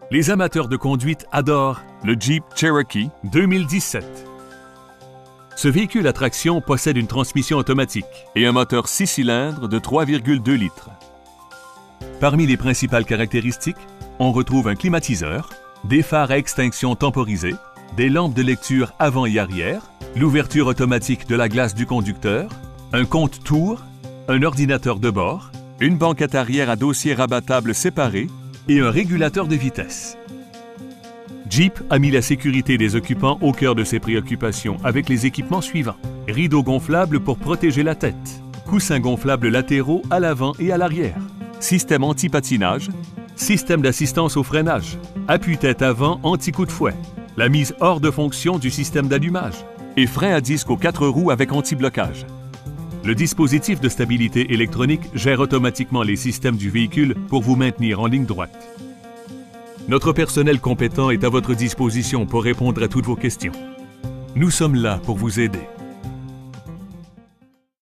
Les amateurs de conduite adorent le Jeep Cherokee 2017. Ce véhicule à traction possède une transmission automatique et un moteur 6 cylindres de 3,2 litres. Parmi les principales caractéristiques, on retrouve un climatiseur, des phares à extinction temporisée, des lampes de lecture avant et arrière, l'ouverture automatique de la glace du conducteur, un compte-tours, un ordinateur de bord, une banquette arrière à dossier rabattable séparé et un régulateur de vitesse. Jeep a mis la sécurité des occupants au cœur de ses préoccupations avec les équipements suivants. Rideaux gonflables pour protéger la tête, coussins gonflables latéraux à l'avant et à l'arrière, système anti-patinage, système d'assistance au freinage, appuie-tête avant anti-coup de fouet, la mise hors de fonction du système d'allumage et frein à disque aux 4 roues avec anti-blocage. Le dispositif de stabilité électronique gère automatiquement les systèmes du véhicule pour vous maintenir en ligne droite. Notre personnel compétent est à votre disposition pour répondre à toutes vos questions. Nous sommes là pour vous aider.